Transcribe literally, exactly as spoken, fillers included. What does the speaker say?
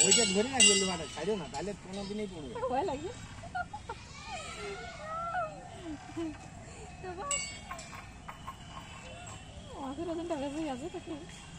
ওইটা ধরে না গেল মারা ছাড়ো না তাহলে কোনো দিনই পড়বে ভয় লাগে তো বাস মাছের ওজনটা বেশি আছে তাকে